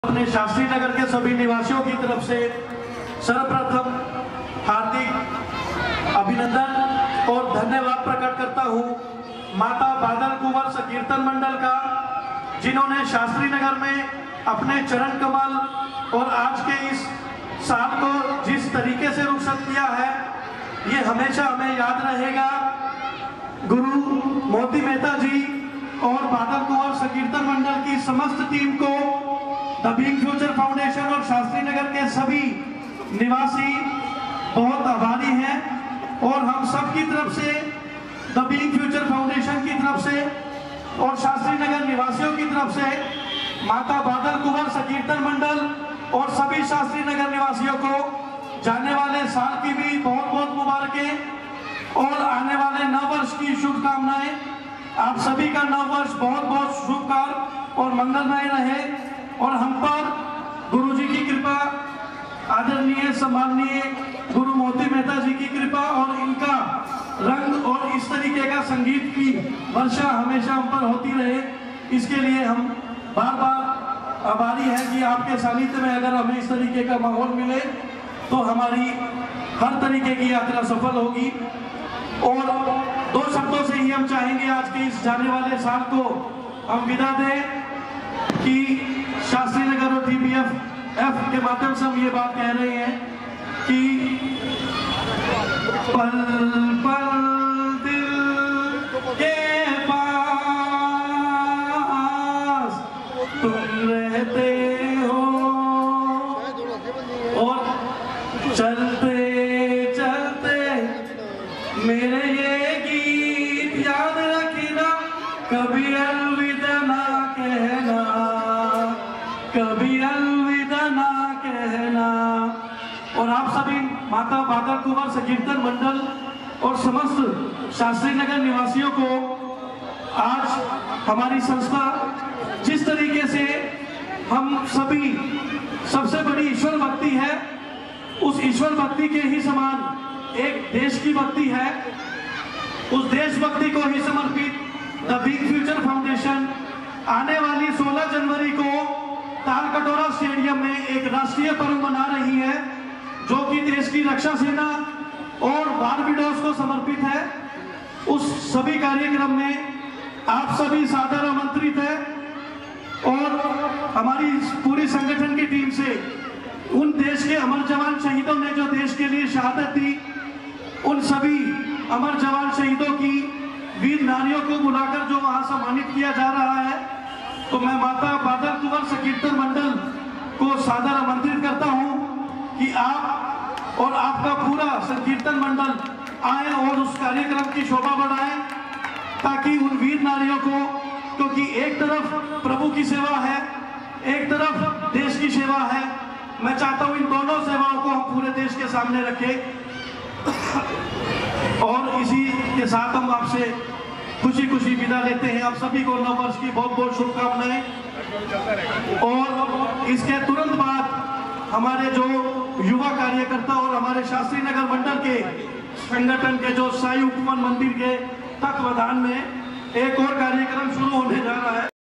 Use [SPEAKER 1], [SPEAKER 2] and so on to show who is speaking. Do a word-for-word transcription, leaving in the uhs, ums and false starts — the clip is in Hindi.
[SPEAKER 1] अपने शास्त्री नगर के सभी निवासियों की तरफ से सर्वप्रथम हार्दिक अभिनंदन और धन्यवाद प्रकट करता हूं माता बादल कुंवर संकीर्तन मंडल का, जिन्होंने शास्त्री नगर में अपने चरण कमल और आज के इस साल को जिस तरीके से रुखसत किया है, ये हमेशा हमें याद रहेगा। गुरु मोती मेहता जी और बादल कुंवर संकीर्तन मंडल की समस्त टीम को द बीइंग फ्यूचर फाउंडेशन और शास्त्री नगर के सभी निवासी बहुत आभारी हैं और हम सब की तरफ से द बीइंग फ्यूचर फाउंडेशन की तरफ से और शास्त्री नगर निवासियों की तरफ से माता बादल कुंवर संकीर्तन मंडल और सभी शास्त्री नगर निवासियों को जाने वाले साल की भी बहुत बहुत मुबारकें और आने वाले नव वर्ष की शुभकामनाएं। आप सभी का नव वर्ष बहुत बहुत शुभकार और मंगलमय रहे और हम पर गुरु जी की कृपा, आदरणीय सम्माननीय गुरु मोती मेहता जी की कृपा और इनका रंग और इस तरीके का संगीत की वर्षा हमेशा हम पर होती रहे। इसके लिए हम बार बार आभारी हैं कि आपके सानिध्य में अगर हमें इस तरीके का माहौल मिले तो हमारी हर तरीके की यात्रा सफल होगी। और दो शब्दों से ही हम चाहेंगे आज के इस जाने वाले साल को हम विदा दें कि शास्त्री नगर और टीबीएफ एफ के माध्यम से हम ये बात कह रहे हैं कि पल पल दिल के पास तुम रहते हो और चलते चलते मेरे ये गीत याद रखना, कभी अलविदा ना कहना, कभी अलविदा ना कहना। और आप सभी माता बादल कुंवर संकीर्तन मंडल और समस्त शास्त्री नगर निवासियों को आज हमारी संस्था जिस तरीके से हम सभी सबसे बड़ी ईश्वर भक्ति है, उस ईश्वर भक्ति के ही समान एक देश की भक्ति है, उस देशभक्ति को ही समर्पित द बीइंग फ्यूचर फाउंडेशन आने वाली सोलह जनवरी को तालकटोरा स्टेडियम में एक राष्ट्रीय पर्व मना रही है, जो कि देश की रक्षा सेना और बारबेडोस को समर्पित है। उस सभी कार्यक्रम में आप सभी सादर आमंत्रित हैं और हमारी पूरी संगठन की टीम से उन देश के अमर जवान शहीदों ने जो देश के लिए शहादत दी, उन सभी अमर जवान शहीदों की वीर नारियों को बुलाकर जो वहां सम्मानित किया जा रहा है, तो मैं माता बादल कुंवर संकीर्तन मंडल को सादर आमंत्रित करता हूं कि आप और आपका पूरा संकीर्तन मंडल आए और उस कार्यक्रम की शोभा बढ़ाएं, ताकि उन वीर नारियों को, क्योंकि एक तरफ प्रभु की सेवा है, एक तरफ देश की सेवा है, मैं चाहता हूं इन दोनों सेवाओं को हम पूरे देश के सामने रखें। और इसी के साथ हम आपसे खुशी खुशी विदा लेते हैं। आप सभी को नव वर्ष की बहुत बहुत शुभकामनाएं। और इसके तुरंत बाद हमारे जो युवा कार्यकर्ता और हमारे शास्त्री नगर मंडल के संगठन के जो साई उपवन मंदिर के तत्वाधान में एक और कार्यक्रम शुरू होने जा रहा है।